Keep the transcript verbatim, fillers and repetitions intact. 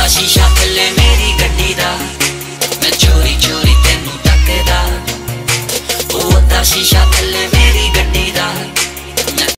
ਅੱਧਾ ਸ਼ੀਸ਼ਾ ਥੱਲੇ ਮੇਰੀ ਗੱਡੀ ਦਾ मैं चोरी चोरी तेनू तकदा ओ ਅੱਧਾ ਸ਼ੀਸ਼ਾ थल्ले मेरी गड्डी दा